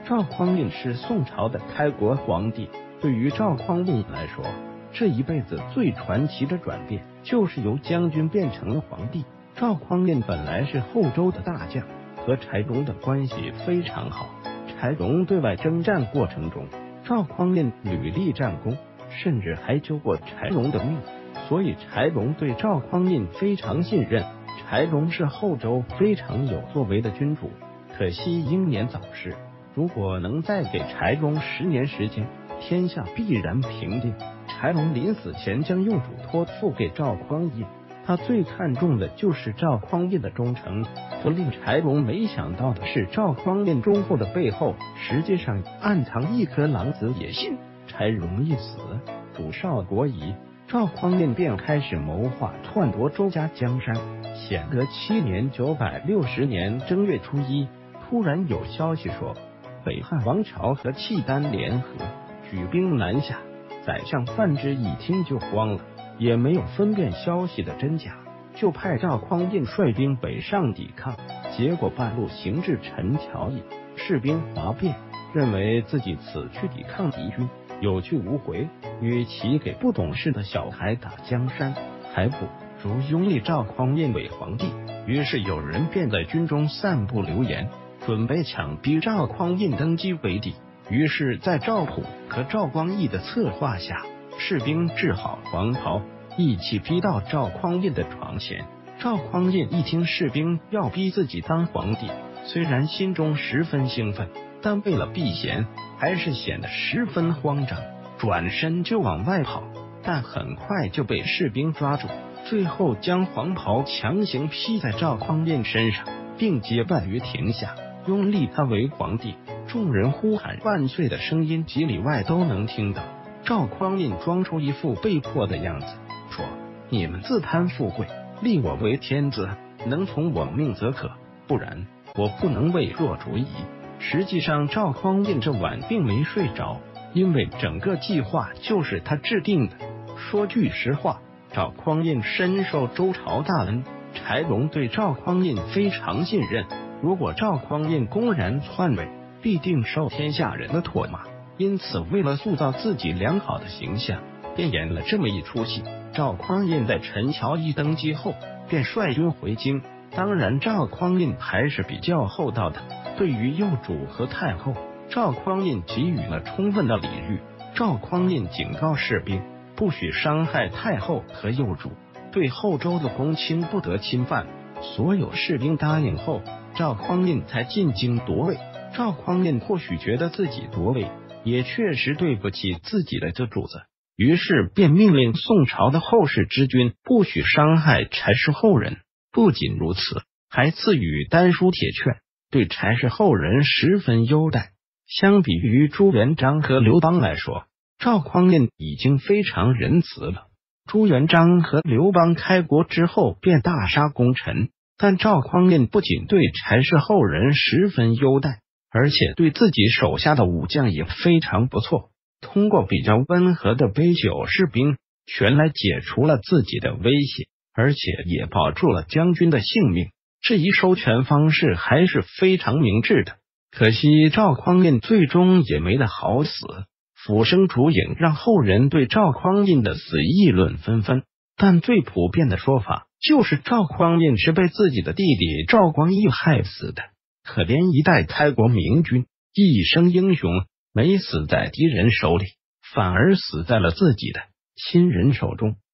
赵匡胤是宋朝的开国皇帝，对于赵匡胤来说，这一辈子最传奇的转变就是由将军变成了皇帝。赵匡胤本来是后周的大将，和柴荣的关系非常好。柴荣对外征战过程中，赵匡胤屡立战功，甚至还救过柴荣的命，所以柴荣对赵匡胤非常信任。柴荣是后周非常有作为的君主，可惜英年早逝。如果能再给柴荣10年时间，天下必然平定。柴荣临死前将幼主托付给赵匡胤，他最看重的就是赵匡胤的忠诚。可令柴荣没想到的是，赵匡胤忠厚的背后，实际上暗藏一颗狼子野心。柴荣一死，主少国疑，赵匡胤便开始谋划篡夺周家江山。显德7年960年正月初1，突然有消息说，北汉王朝和契丹联合举兵南下。宰相范质一听就慌了，也没有分辨消息的真假，就派赵匡胤率兵北上抵抗。结果半路行至陈桥驿，士兵哗变，认为自己此去抵抗敌军有去无回，与其给不懂事的小孩打江山，还不如拥立赵匡胤为皇帝。于是有人便在军中散布流言，准备强逼赵匡胤登基为帝。于是在赵普和赵光义的策划下，士兵制好黄袍，一起逼到赵匡胤的床前。赵匡胤一听士兵要逼自己当皇帝，虽然心中十分兴奋，但为了避嫌，还是显得十分慌张，转身就往外跑，但很快就被士兵抓住，最后将黄袍强行披在赵匡胤身上，并结拜于庭下，拥立他为皇帝。众人呼喊万岁的声音几里外都能听到。赵匡胤装出一副被迫的样子，说：你们自贪富贵，立我为天子，能从我命则可，不然我不能为弱主矣。实际上赵匡胤这晚并没睡着，因为整个计划就是他制定的。说句实话，赵匡胤深受周朝大恩，柴荣对赵匡胤非常信任，如果赵匡胤公然篡位，必定受天下人的唾骂。因此为了塑造自己良好的形象，便演了这么一出戏。赵匡胤在陈桥驿登基后，便率军回京。当然赵匡胤还是比较厚道的，对于幼主和太后，赵匡胤给予了充分的礼遇。赵匡胤警告士兵，不许伤害太后和幼主，对后周的公卿不得侵犯。所有士兵答应后，赵匡胤才进京夺位。赵匡胤或许觉得自己夺位也确实对不起自己的这主子，于是便命令宋朝的后世之君不许伤害柴氏后人。不仅如此，还赐予丹书铁券，对柴氏后人十分优待。相比于朱元璋和刘邦来说，赵匡胤已经非常仁慈了。朱元璋和刘邦开国之后便大杀功臣，但赵匡胤不仅对柴氏后人十分优待，而且对自己手下的武将也非常不错，通过比较温和的杯酒释兵权来解除了自己的威胁，而且也保住了将军的性命。这一收权方式还是非常明智的。可惜赵匡胤最终也没得好死，俯身烛影让后人对赵匡胤的死议论纷纷，但最普遍的说法就是赵匡胤是被自己的弟弟赵光义害死的。可怜一代开国明君，一生英雄，没死在敌人手里，反而死在了自己的亲人手中。